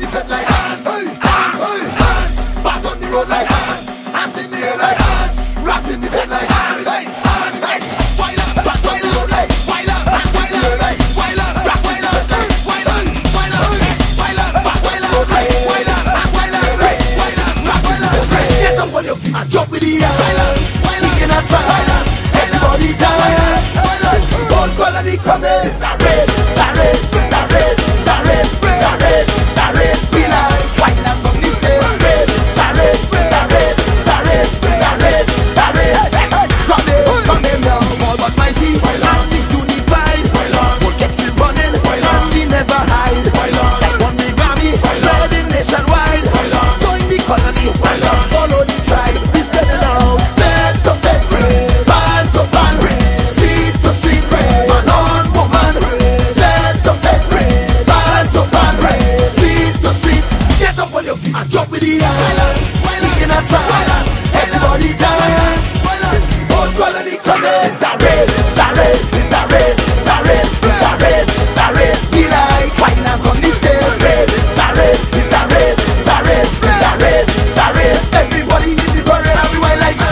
fed like Antz. Antz. Bats on the road like Antz. Antz in the air like Antz. Rats in the fed like Antz. Antz. Wild up. Bats on the road like wild up. Antz in the air like wild up. Rats in the fed like wild up. Wild up. Wild up. Bats on the road like wild up. Antz in the air like wild up. Rats in the fed like get up on your feet and jump with the air. We in a trance. Everybody dance. Old quality coming. It's a red. It's a red. It's a red. It's a red. It's a red. It's a red. We like wild up from this day. Red. It's a red. It's a red. It's a red. It's a red. It's a red. Come in now. Small but mighty. Antz unified. What keeps you running? Antz never hide. Take one big army. Spreading nationwide. Join the colony. Follow the tribe. We spread it out. Fed to fed. Band to band. Beat to street. Man on woman. Fed to fed. Band to band. Beat to street. Get up on your feet and jump with the islands. We in a trance. Everybody dance. Old quality coming. It's a red. It's a red. It's a red. It's a red. It's a red. It's a red. We like finance on this day. Red. It's a red. It's a red. It's a red. It's a red. It's a red. Everybody in the parade and we wild like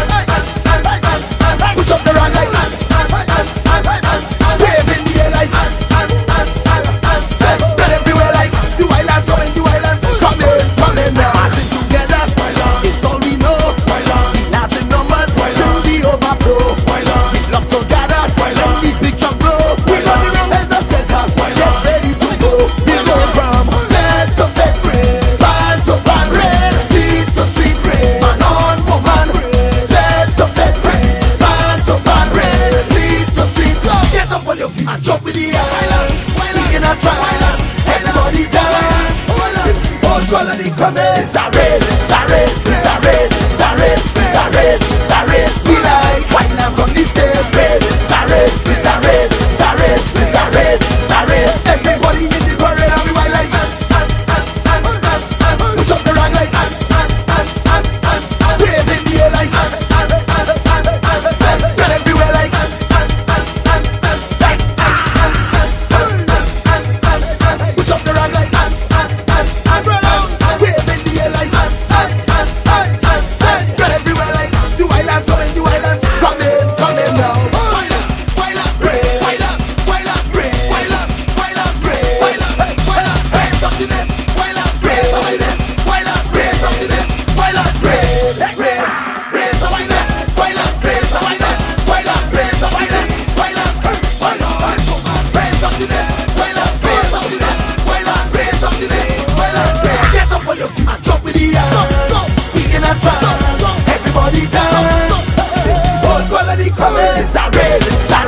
push up the run like wave in the air like spread everywhere like the wild lands. So in the wild lands, come in now. Marching together, it's all we know. The large in numbers, the overflow. The love together, let the big drum blow. We got the young heads that get up, get ready to go. We go from fed to fed, band to band, beat to street, man on woman. Fed to fed, band to band, beat to street. Get up on your feet and jump with the islands. We in a trance, everybody dance. Old quality coming. It's a red, it's a red, it's a red, it's a red, it's a red, it's a red. We like finance on this day. Red, it's a red, it's a red, it's a red, it's a red, it's a red. Everybody in the parade and we wild like push up the run like wave in the air like spread everywhere like push up the run like wave in the air like spread everywhere like the wild lands. So in the wild lands, come in now. Wild up, wild up, wild up, wild up, wild up, wild up, wild up, raise up the nest. Wild up, raise up the nest. Wild up, raise up the nest. Wild up, raise up the nest. Wild up, raise up the nest. Wild up, raise up the nest. Wild up, raise up the nest. Wild up, raise up the nest. Wild up, raise up the nest. Wild up, get up on your feet and jump with the islands. We in a trance, everybody dance. Old quality coming. It's a red, it's a